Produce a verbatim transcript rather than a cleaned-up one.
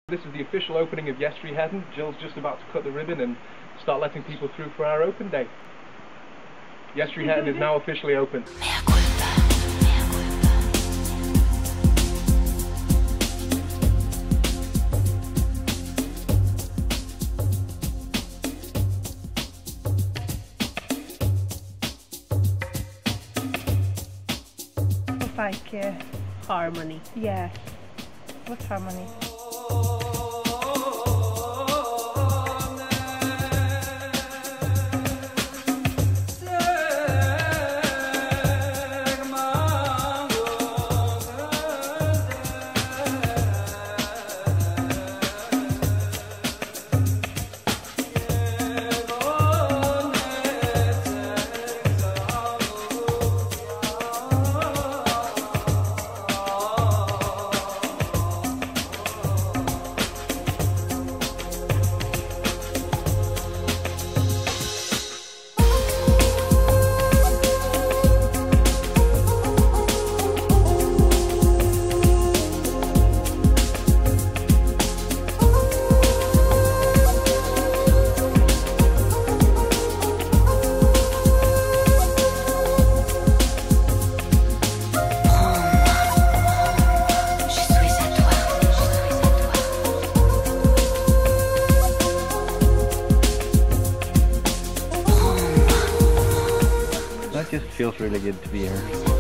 This is the official opening of Gjestfriheten. Jill's just about to cut the ribbon and start letting people through for our open day. Gjestfriheten is now officially open. Like uh, harmony. Yeah. What harmony? That just feels really good to be here.